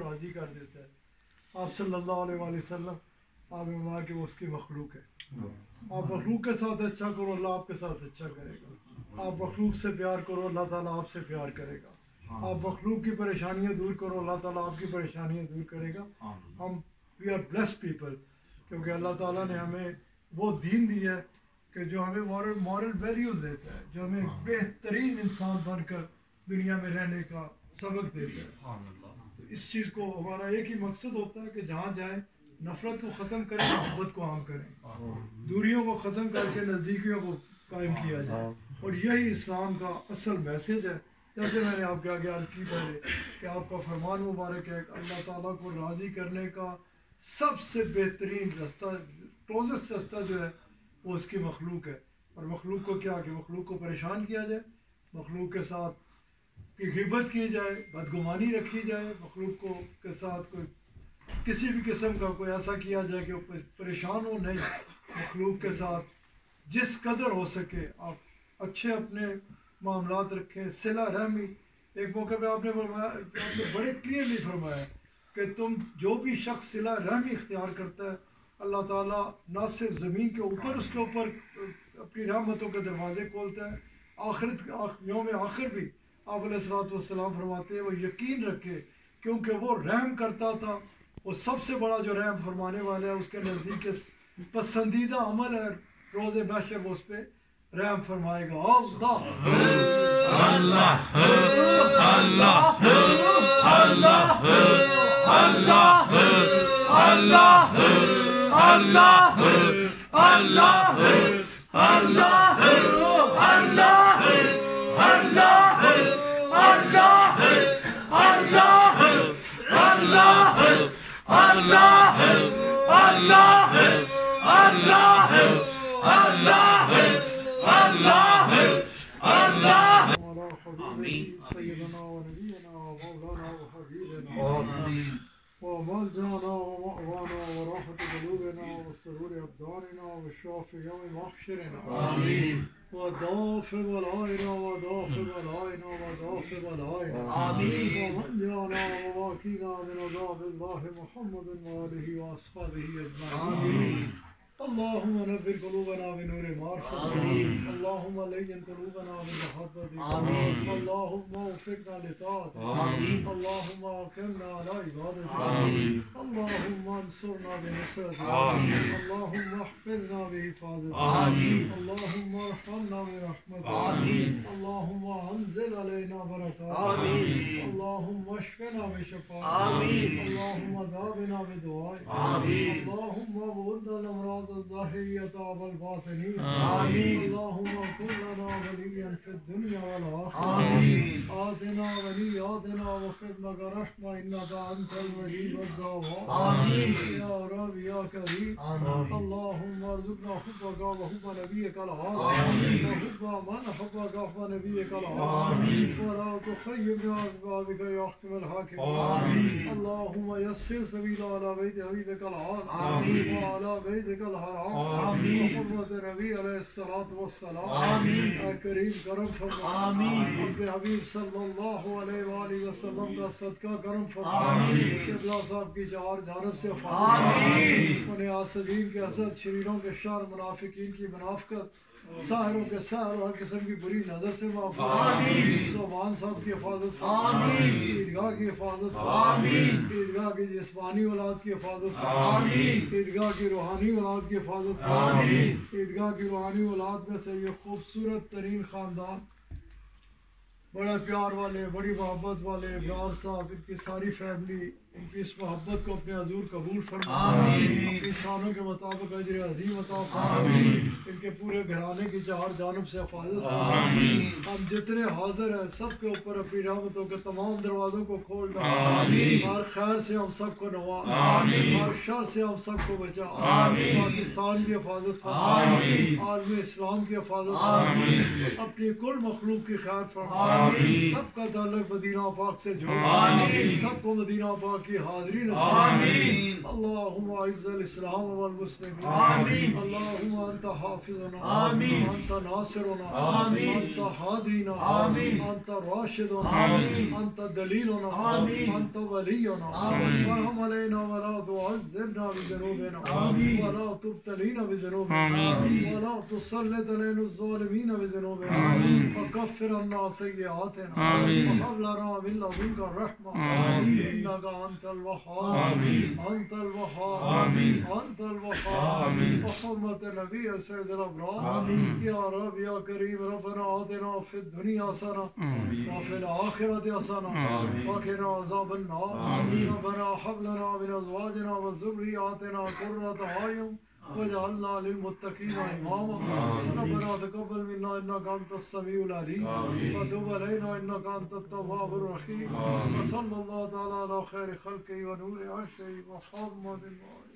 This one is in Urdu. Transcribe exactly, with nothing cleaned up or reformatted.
راضی کر دیتا ہے. آپ صلی اللہ علیہ وآلہ وسلم آپ نے فرمایا کہ وہ اس کی مخلوق ہے. آپ مخلوق کے ساتھ اچھا کرو اللہ آپ کے ساتھ اچھا کرے گا. آپ مخلوق سے پیار کرو اللہ تعالیٰ آپ سے پیار کرے گا. آپ مخلوق کی پریشانیاں دور کرو اللہ تعالیٰ آپ کی پریشانیاں دور کرے گا. ہم وی آر بلیسڈ پیپل کیونکہ اللہ تعالیٰ نے ہمیں وہ دین دیا ہے کہ جو ہمیں مورل مورل ویلیوز دیتا ہے, جو ہمیں بہترین انسان بن کر دنیا میں رہنے کا سبق دیتا ہے. اس چیز کو ہمارا ایک ہی مقصد ہوتا ہے کہ جہاں جائیں نفرت کو ختم کریں, محبت کو عام کریں, دوریوں کو ختم کر کے نزدیکیوں کو قائم کیا جائے. اور یہی اسلام کا اصل میسج ہے. جیسے میں نے آپ کے آگے عرض کی پہلے کہ آپ کا فرمان مبارک ہے اللہ تعالیٰ کو راضی کرنے کا سب سے بہترین رستہ, کلوزسٹ رستہ جو ہے وہ اس کی مخلوق ہے. اور مخلوق کو کیا کہ مخلوق کو پریشان کیا جائے, مخلوق کے ساتھ کی غیبت کی جائے, بدگمانی رکھی جائے, مخلوق کو کے ساتھ کوئی کسی بھی قسم کا کوئی ایسا کیا جائے کہ وہ پریشان ہو نہیں. مخلوق کے ساتھ جس قدر ہو سکے آپ اچھے اپنے معاملات رکھیں, صلہ رحمی. ایک موقع پہ آپ نے فرمایا, آپ نے بڑے کلیئرلی فرمایا کہ تم جو بھی شخص صلہ رحمی اختیار کرتا ہے اللہ تعالیٰ نہ صرف زمین کے اوپر اس کے اوپر اپنی رحمتوں کے دروازے کھولتا ہے, آخرت یوم آخر بھی آپ علیہ الصلوۃ والسلام فرماتے ہیں وہ یقین رکھے کیونکہ وہ رحم کرتا تھا, وہ سب سے بڑا جو رحم فرمانے والا ہے اس کے نزدیک پسندیدہ عمل ہے, روز محشر وہ اس پہ رحم فرمائے گا. اللہ اللہ اللہ اللہ اللہ اللہ اللہ اللہ اللہ اللہ سيدنا ونبينا ومولانا وحبيبنا وملجأنا ومأوانا وراحة قلوبنا وسرور أبداننا وشافي يوم محشرنا آمين ودافع بلائنا ودافع بلائنا ودافع بلائنا آمين وملجأنا وواكينا من عذاب الله محمد وآله وأصحابه أجمعين آمين. اللهم نور قلوبنا بنور معرفتك, اللهم لين قلوبنا بمحبتك, اللهم وفقنا لطاعتك, اللهم اكرمنا على عبادتك, اللهم انصرنا بنصرتك, اللهم احفظنا بحفاظتك, اللهم ارحمنا برحمتك, اللهم انزل علينا بركاتك, اللهم اشفنا بشفاعتك, اللهم داونا بدعائك, اللهم ورد الامراض الظاهرية والباطنية, اللهم كن لنا وليا في الدنيا والآخرة, آتنا ولياتنا وخذ رحمة إنك أنت الولي والدواء يا رب يا كريم. اللهم ارزقنا حبك وحب نبيك العظيم وحب من حبك وحب نبيك العظيم ولا تخيبنا ببابك يا أحكم الحاكمين. اللهم يسر سبيل على بيت حبيبك العظيم وعلى بيتك الحرام محمد نبی علیہ الصلوۃ والسلام. اے کریم کرم فرما, اپنے حبیب صلی اللہ علیہ وآلہ وسلم کا صدقہ کرم فرما, قبلہ صاحب کی چار جانب سے فرما, انہیں عاصبین کے حسد, شریروں کے شر, منافقین کی منافقت, ساحروں کے سحر, ہر قسم کی بری نظر سے معاف فرما, سبحان صاحب کی حفاظت فرما, عیدگاہ کی حفاظت فرما, عیدگاہ کی جسمانی اولاد کی حفاظت فرما, عیدگاہ کی روحانی اولاد کی حفاظت فرما, عیدگاہ کی روحانی اولاد میں سے یہ خوبصورت ترین خاندان, بڑے پیار والے, بڑی محبت والے ابرار صاحب, ان کی ساری فیملی, ان کی اس محبت کو اپنے حضور قبول فرما, اپنی شانوں کے مطابق اجر عظیم عطا فرما, ان کے پورے گھرانے کی چار جانب سے حفاظت فرما. ہم جتنے حاضر ہیں سب کے اوپر اپنی رحمتوں کے تمام دروازوں کو کھول ڈال, ہر خیر سے ہم سب کو نواز, ہر شر سے ہم سب کو بچا, پاکستان کی حفاظت فرما, عالم اسلام کی حفاظت فرما, اپنی کل مخلوق کی خیر فرما, سب کا تعلق مدینہ پاک سے جوڑ, سب کو مدینہ پاک کی حاضری نصیب آمین اللہم اعز الاسلام والمسلمین آمین اللہم انت حافظنا آمین انت ناصرنا آمین انت ہادینا آمین انت راشدنا آمین انت دلیلنا آمین انت ولینا آمین وارحم علینا ولا تعذبنا بذنوبنا آمین ولا تبتلینا بذنوبنا آمین ولا تسلط علينا الظالمين بذنوبنا آمين وكفر عنا سيئاتنا آمين وهب لنا من لدنك الرحمة آمين إنك أنت الوهاب آمين أنت الوهاب آمين أنت الوهاب آمين وحرمة النبي سيد الأبرار آمين يا رب يا كريم ربنا آتنا في الدنيا حسنة آمين وفي الآخرة حسنة آمين وقنا عذاب النار آمين ربنا هب لنا من أزواجنا وذرياتنا قرة أعين وجعلنا للمتقين إماما ربنا تقبل منا إنك أنت السميع العليم وتب علينا إنك أنت التواب الرحيم وصلى الله تعالى على خير خلقه ونور عرشه محمد